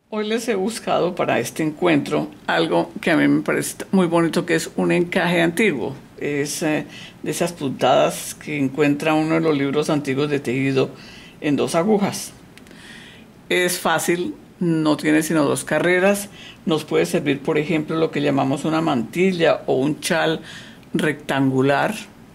Hoy les he buscado para este encuentro algo que a mí me parece muy bonito, que es un encaje antiguo. Es de esas puntadas que encuentra uno en los libros antiguos de tejido en dos agujas. Es fácil, no tiene sino dos carreras. Nos puede servir, por ejemplo, lo que llamamos una mantilla o un chal rectangular.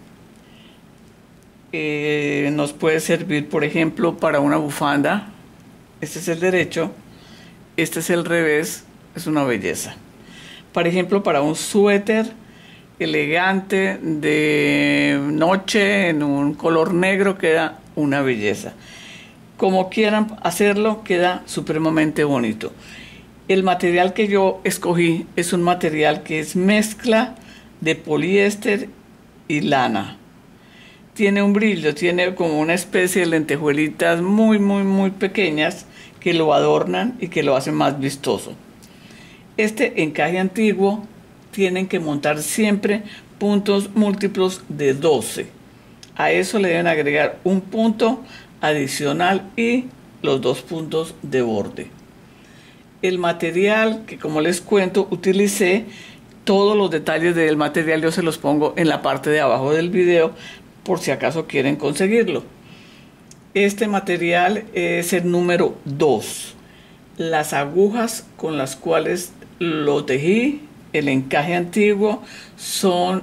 Nos puede servir, por ejemplo, para una bufanda. Este es el derecho. Este es el revés, es una belleza. Por ejemplo, para un suéter elegante de noche en un color negro queda una belleza. Como quieran hacerlo, queda supremamente bonito. El material que yo escogí es un material que es mezcla de poliéster y lana. Tiene un brillo, tiene como una especie de lentejuelitas muy pequeñas que lo adornan y que lo hacen más vistoso. Este encaje antiguo tienen que montar siempre puntos múltiplos de 12. A eso le deben agregar un punto adicional y los 2 puntos de borde. El material que, como les cuento, utilicé, todos los detalles del material yo se los pongo en la parte de abajo del video por si acaso quieren conseguirlo. Este material es el número 2. Las agujas con las cuales lo tejí, el encaje antiguo, son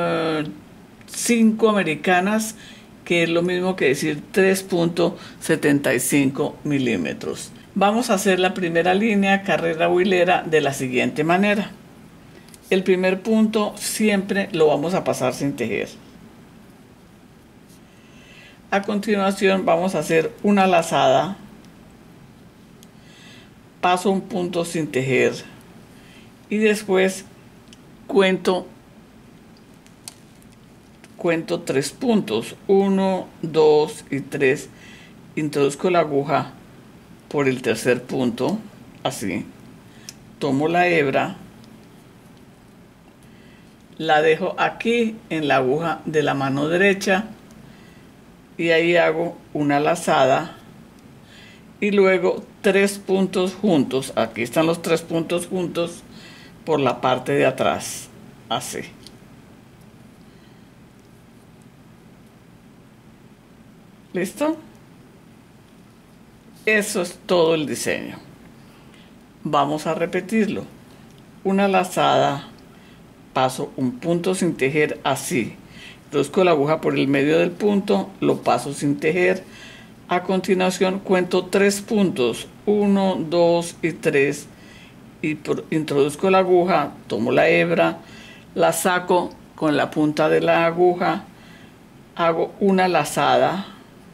5 americanas, que es lo mismo que decir 3.75 milímetros. Vamos a hacer la primera línea carrera o hilera de la siguiente manera. El primer punto siempre lo vamos a pasar sin tejer. A continuación vamos a hacer una lazada, paso un punto sin tejer y después cuento 3 puntos, 1, 2 y 3. Introduzco la aguja por el tercer punto, así. Tomo la hebra, la dejo aquí en la aguja de la mano derecha y ahí hago una lazada y luego 3 puntos juntos. Aquí están los 3 puntos juntos por la parte de atrás, así. ¿Listo? Eso es todo el diseño. Vamos a repetirlo. Una lazada, paso un punto sin tejer, así. Introduzco la aguja por el medio del punto, lo paso sin tejer. A continuación cuento 3 puntos, 1, 2 y 3. Introduzco la aguja, tomo la hebra, la saco con la punta de la aguja, hago una lazada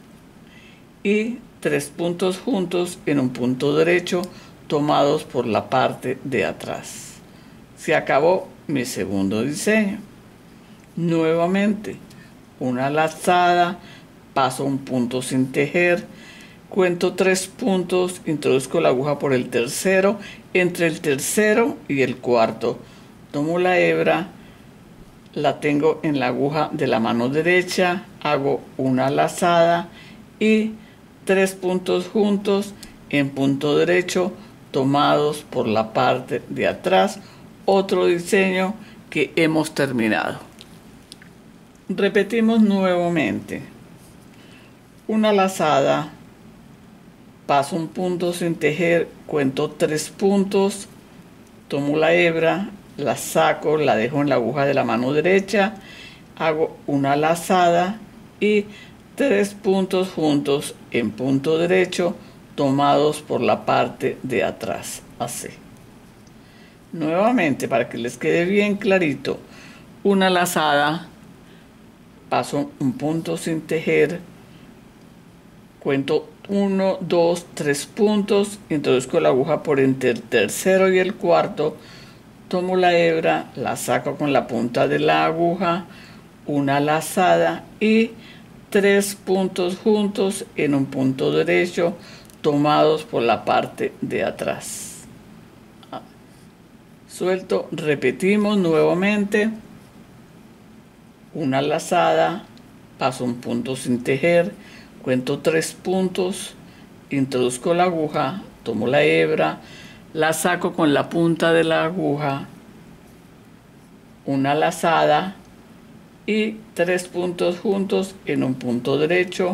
y 3 puntos juntos en un punto derecho tomados por la parte de atrás. Se acabó mi segundo diseño. Nuevamente, una lazada, paso un punto sin tejer, cuento 3 puntos, introduzco la aguja por el tercero, entre el tercero y el cuarto, tomo la hebra, la tengo en la aguja de la mano derecha, hago una lazada y 3 puntos juntos en punto derecho tomados por la parte de atrás. Otro diseño que hemos terminado. Repetimos nuevamente. Una lazada, paso un punto sin tejer, cuento 3 puntos, tomo la hebra, la saco, la dejo en la aguja de la mano derecha, hago una lazada y 3 puntos juntos en punto derecho tomados por la parte de atrás, así. Nuevamente, para que les quede bien clarito, una lazada, paso un punto sin tejer, cuento 1, 2, 3 puntos, introduzco la aguja por entre el tercero y el cuarto, tomo la hebra, la saco con la punta de la aguja, una lazada y 3 puntos juntos en un punto derecho tomados por la parte de atrás. Suelto, repetimos nuevamente. Una lazada, paso un punto sin tejer, cuento 3 puntos, introduzco la aguja, tomo la hebra, la saco con la punta de la aguja, una lazada y 3 puntos juntos en un punto derecho.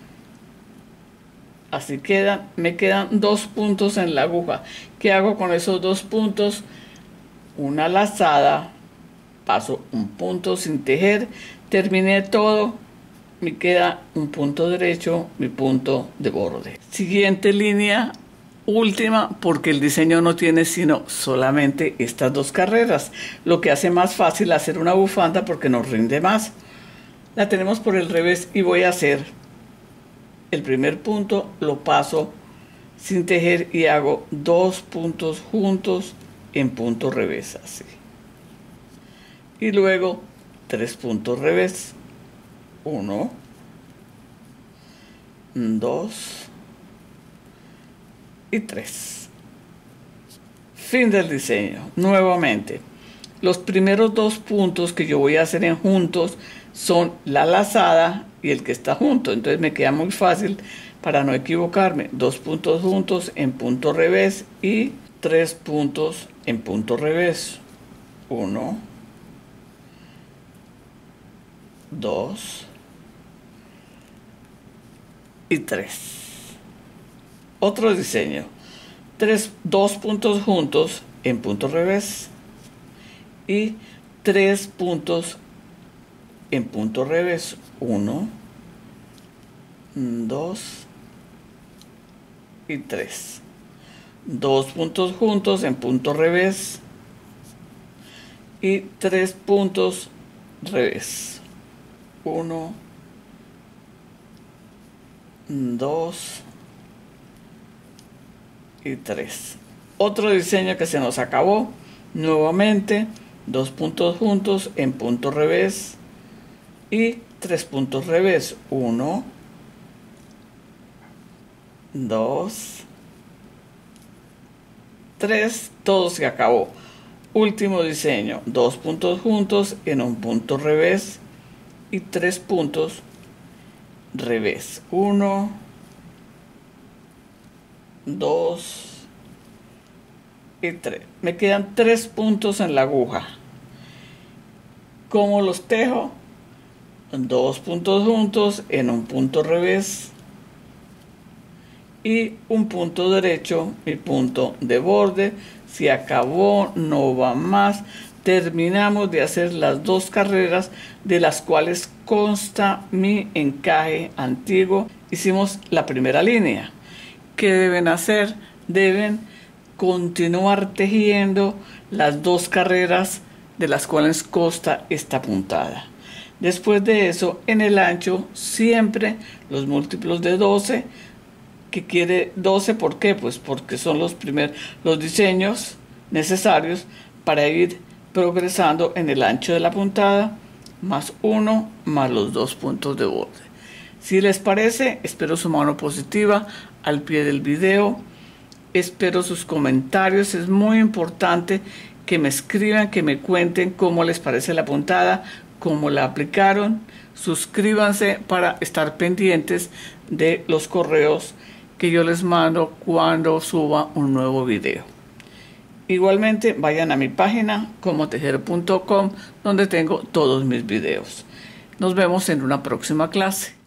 Así quedan, me quedan 2 puntos en la aguja. ¿Qué hago con esos 2 puntos? Una lazada, paso un punto sin tejer, terminé todo, me queda un punto derecho, mi punto de borde. Siguiente línea, última, porque el diseño no tiene sino solamente estas 2 carreras, lo que hace más fácil hacer una bufanda porque nos rinde más. La tenemos por el revés y voy a hacer el primer punto, lo paso sin tejer y hago 2 puntos juntos en punto revés, así. Y luego 3 puntos revés, 1, 2 y 3. Fin del diseño. Nuevamente, los primeros 2 puntos que yo voy a hacer en juntos son la lazada y el que está junto, entonces me queda muy fácil para no equivocarme. 2 puntos juntos en punto revés y 3 puntos en punto revés, 1, 2 y 3. Otro diseño, 2 puntos juntos en punto revés y 3 puntos en punto revés, 1, 2 y 3. 2 puntos juntos en punto revés y 3 puntos revés, 1, 2 y 3. Otro diseño que se nos acabó. Nuevamente 2 puntos juntos en punto revés y 3 puntos revés, 1, 2, 3, todo se acabó. Último diseño, 2 puntos juntos en un punto revés y 3 puntos revés, 1, 2 y 3. Me quedan 3 puntos en la aguja. ¿Cómo los tejo? 2 puntos juntos en un punto revés y un punto derecho, mi punto de borde. Se acabó, no va más. Terminamos de hacer las 2 carreras de las cuales consta mi encaje antiguo. Hicimos la primera línea. ¿Qué deben hacer? Deben continuar tejiendo las 2 carreras de las cuales consta esta puntada. Después de eso, en el ancho, siempre los múltiplos de 12, que quiere 12, ¿por qué? Pues porque son los diseños necesarios para ir progresando en el ancho de la puntada, más 1, más los 2 puntos de borde. Si les parece, espero su mano positiva al pie del video. Espero sus comentarios, es muy importante que me escriban, que me cuenten cómo les parece la puntada, cómo la aplicaron. Suscríbanse para estar pendientes de los correos que yo les mando cuando suba un nuevo video. Igualmente vayan a mi página comotejer.com, donde tengo todos mis videos. Nos vemos en una próxima clase.